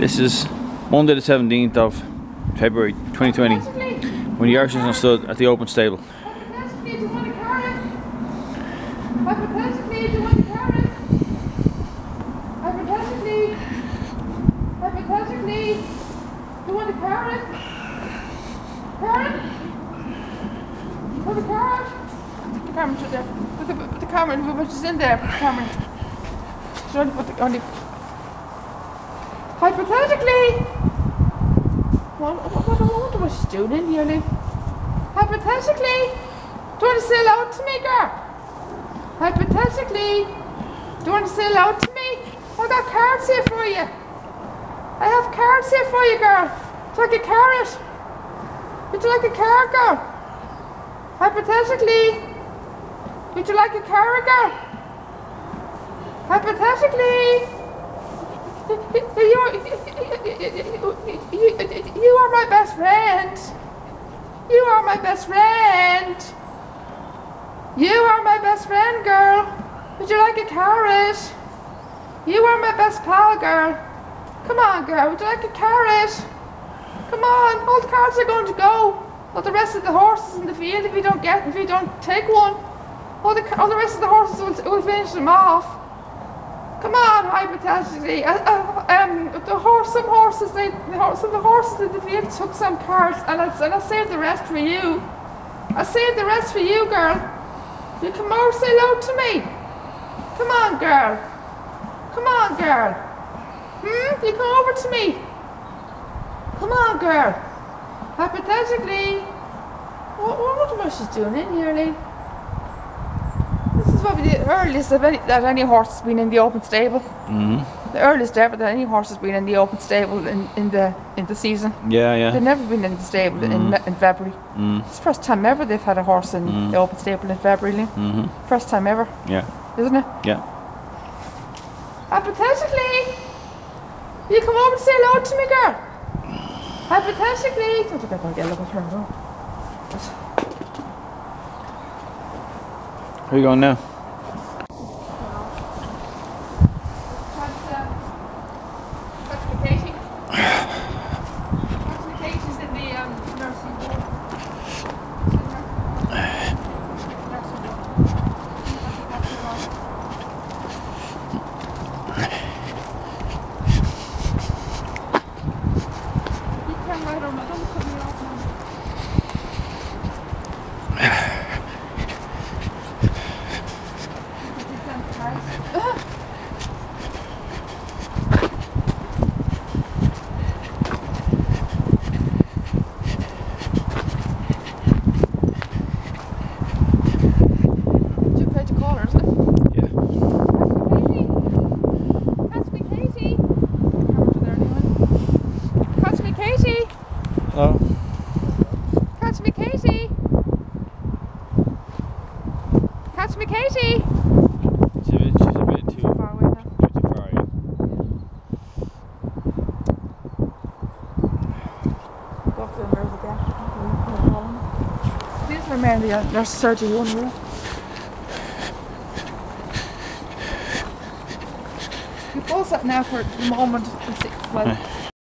This is Monday the 17th of February 2020 when the Irishman stood at the open stable. Hypothetically, do you want a carrot? Hypothetically, do you want a carrot? Hypothetically, do you want a carrot? Carrot? Put a carrot? Put the camera to there. Put the camera, which is in there. Put the camera. Should only put the Hypothetically. What she's doing in here, Lee? Hypothetically, do you want to say hello to me, girl? Hypothetically, do you want to say hello to me? I got carrots here for you. I have carrots here for you, girl. Would you like a carrot? Would you like a carrot, girl? Hypothetically, would you like a carrot, girl? Hypothetically, you are my best friend. You are my best friend. You are my best friend, girl. Would you like a carrot? You are my best pal, girl. Come on, girl. Would you like a carrot? Come on. All the carrots are going to go. All the rest of the horses in the field, if you don't take one, all the rest of the horses will finish them off. Come on, hypothetically. Some horses in the field took some carrots, and I'll save the rest for you. I'll save the rest for you, girl. You come over, say hello to me. Come on, girl. Come on, girl. You come over to me. Come on, girl. Hypothetically, what she's doing in here, Lee? This is probably the earliest that any horse has been in the open stable. The earliest ever that any horse has been in the open stable in the season. Yeah. They've never been in the stable in February. It's the first time ever they've had a horse in the open stable in February, Lee. First time ever. Yeah. Isn't it? Yeah. Hypothetically, you come over and say hello to me, girl. Hypothetically, don't you get a look at her? Where are you going now? That's Katie. Katie's in the nursing home. You can right on. Don't put me off now. Hello? Catch me, Katie! Catch me, Katie! She's a bit too far away now. Too far, yeah. Go up to the nurse again. These are mainly nurse surgery one room. You pause that now for the moment. Well,